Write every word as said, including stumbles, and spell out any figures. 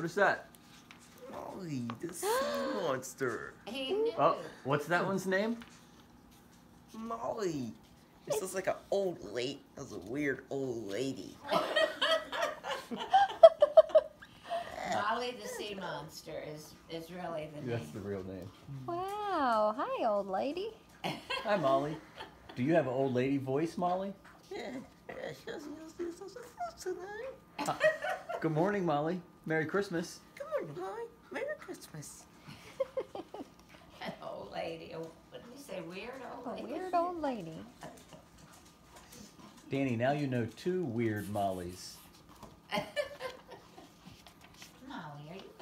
What is that? Molly, the sea monster. He knew. Oh, what's that one's name? Molly. This looks like an old lady. That's a weird old lady. Molly the sea monster is, is really the That's name. the real name. Wow. Hi, old lady. Hi, Molly. Do you have an old lady voice, Molly? Yeah, yeah, she doesn't use this as a tonight. Uh, good morning, Molly. Merry Christmas. Good morning, Molly. Merry Christmas. An old lady. Oh, what did you say? Weird old A lady? weird old lady. Danny, now you know two weird Mollys.